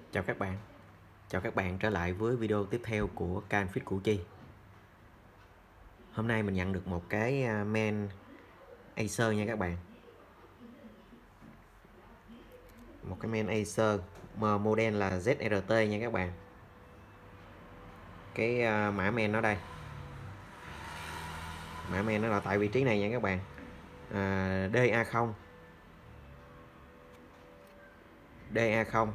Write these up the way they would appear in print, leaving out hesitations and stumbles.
Chào các bạn. Chào các bạn trở lại với video tiếp theo của kênh Fit Củ Chi. Hôm nay mình nhận được một cái main Acer nha các bạn. Một cái main Acer model là ZRT nha các bạn. Cái mã main nó đây. Mã main nó là tại vị trí này nha các bạn. DA0 DA0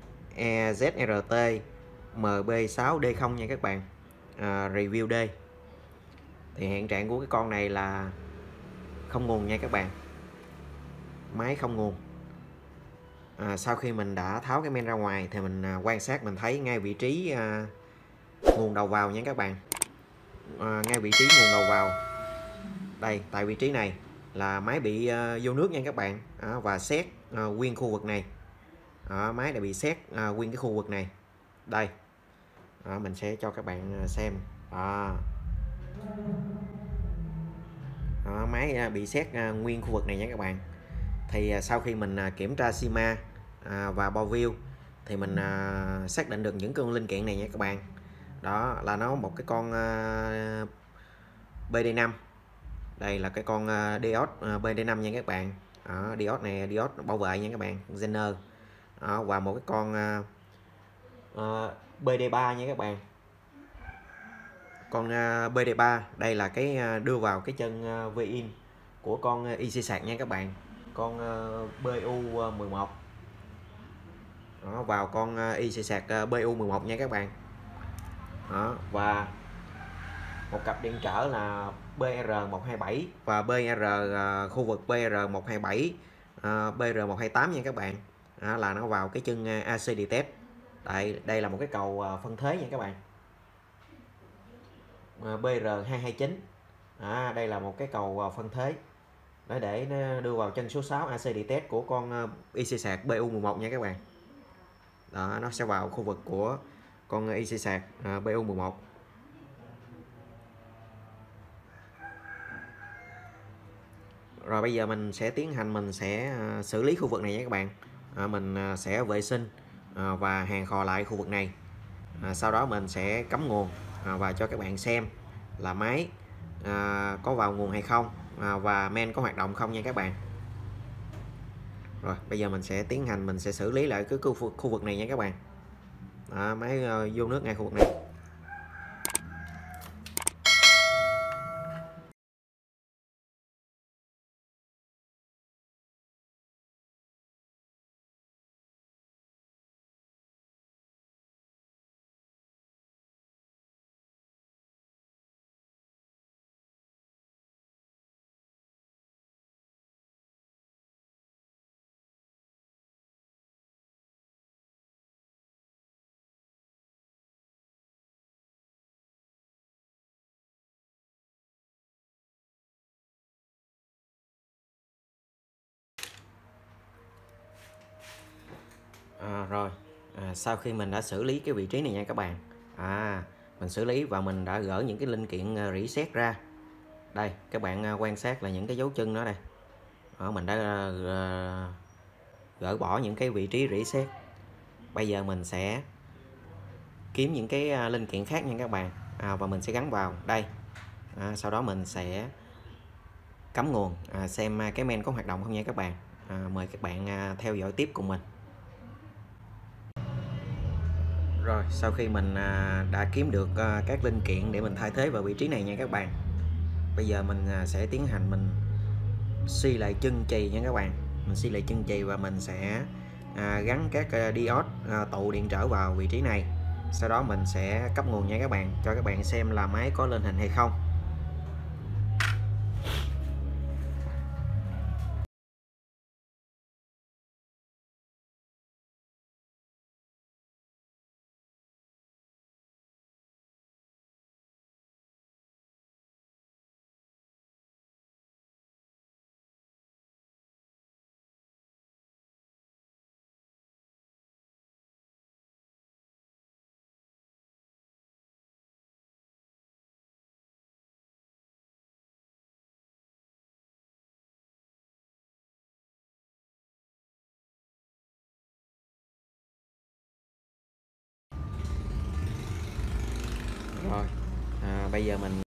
EZRT MB6D0 nha các bạn. Review D. Thì hiện trạng của cái con này là không nguồn nha các bạn. Máy không nguồn. Sau khi mình đã tháo cái main ra ngoài thì mình quan sát mình thấy ngay vị trí nguồn đầu vào nha các bạn. Ngay vị trí nguồn đầu vào đây, tại vị trí này là máy bị vô nước nha các bạn. Và xét nguyên khu vực này. Máy đã bị xét nguyên cái khu vực này đây. Mình sẽ cho các bạn xem. Máy bị xét nguyên khu vực này nha các bạn. Thì sau khi mình kiểm tra Sima và bo view thì mình xác định được những con linh kiện này nha các bạn. Đó là nó một cái con BD5. Đây là cái con diode BD5 nha các bạn. Diode này diode bảo vệ nha các bạn, Zener. Và một cái con BD3 nha các bạn. Con BD3 đây là cái đưa vào cái chân VIN của con IC sạc nha các bạn. Con BU11 vào con IC sạc BU11 nha các bạn. Và một cặp điện trở là BR127 và BR khu vực BR127 BR128 nha các bạn. Là nó vào cái chân AC detect. Đây là một cái cầu phân thế nha các bạn. BR229. Đây là một cái cầu phân thế để đưa vào chân số 6 AC detect của con IC sạc BU11 nha các bạn. Đó, nó sẽ vào khu vực của con IC sạc BU11. Rồi bây giờ mình sẽ tiến hành mình sẽ xử lý khu vực này nha các bạn. Mình sẽ vệ sinh và hàn khò lại khu vực này. Sau đó mình sẽ cắm nguồn và cho các bạn xem là máy có vào nguồn hay không, và main có hoạt động không nha các bạn. Rồi bây giờ mình sẽ tiến hành mình sẽ xử lý lại cái khu vực này nha các bạn. Máy vô nước ngay khu vực này. Rồi sau khi mình đã xử lý cái vị trí này nha các bạn, mình xử lý và mình đã gỡ những cái linh kiện reset ra. Đây các bạn quan sát là những cái dấu chân nó đây. Mình đã gỡ bỏ những cái vị trí reset. Bây giờ mình sẽ kiếm những cái linh kiện khác nha các bạn, và mình sẽ gắn vào đây. Sau đó mình sẽ cắm nguồn xem cái main có hoạt động không nha các bạn. Mời các bạn theo dõi tiếp cùng mình. Rồi sau khi mình đã kiếm được các linh kiện để mình thay thế vào vị trí này nha các bạn. Bây giờ mình sẽ tiến hành mình xi lại chân chì nha các bạn. Mình xi lại chân chì và mình sẽ gắn các diode tụ điện trở vào vị trí này. Sau đó mình sẽ cấp nguồn nha các bạn, cho các bạn xem là máy có lên hình hay không. Bây giờ mình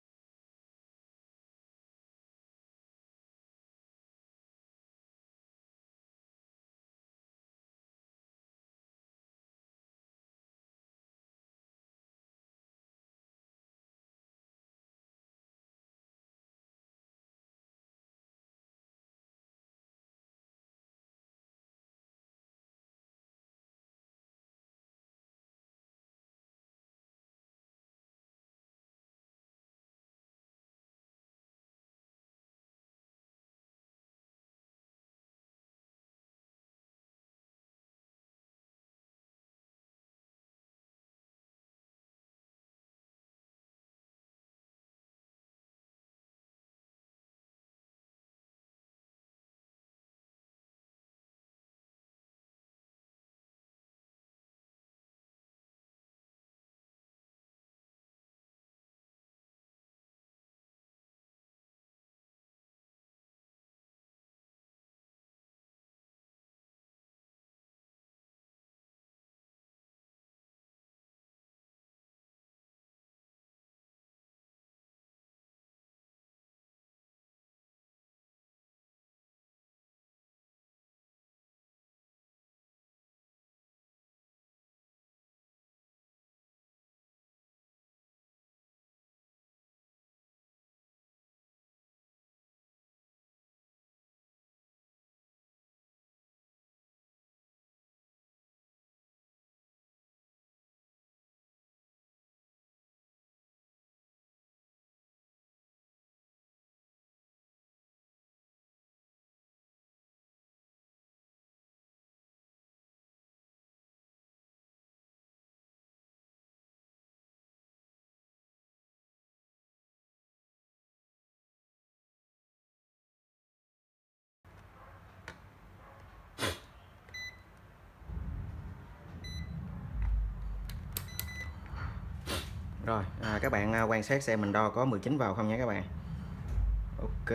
rồi các bạn quan sát xem mình đo có 19 vào không nha các bạn. Ok.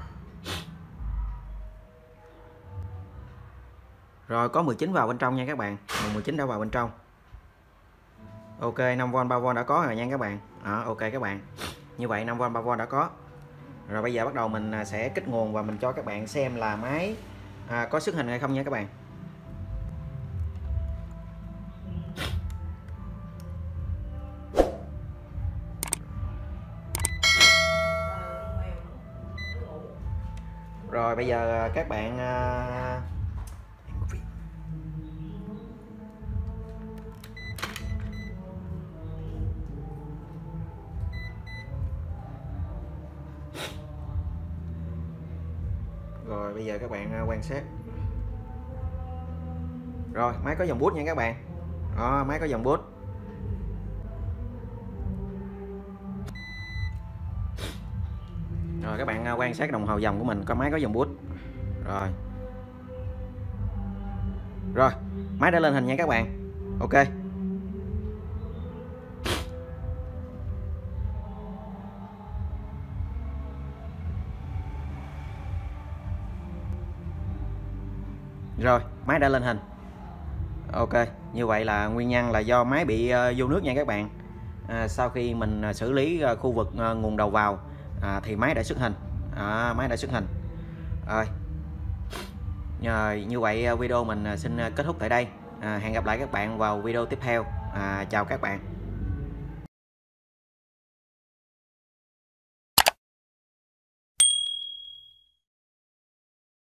Rồi có 19 vào bên trong nha các bạn. 19 đã vào bên trong. Ok, 5V 3V đã có rồi nha các bạn. Ok các bạn. Như vậy 5V 3V đã có. Rồi bây giờ bắt đầu mình sẽ kích nguồn và mình cho các bạn xem là máy có xuất hình hay không nha các bạn. Rồi bây giờ các bạn Rồi bây giờ các bạn quan sát. Rồi máy có dòng bút nha các bạn. Máy có dòng bút. Rồi các bạn quan sát đồng hồ dòng của mình, có máy có dòng bút. Rồi máy đã lên hình nha các bạn. Ok. Rồi máy đã lên hình. Ok, như vậy là nguyên nhân là do máy bị vô nước nha các bạn. Sau khi mình xử lý khu vực nguồn đầu vào thì máy đã xuất hình. Máy đã xuất hình. Rồi. Như vậy video mình xin kết thúc tại đây. Hẹn gặp lại các bạn vào video tiếp theo. Chào các bạn.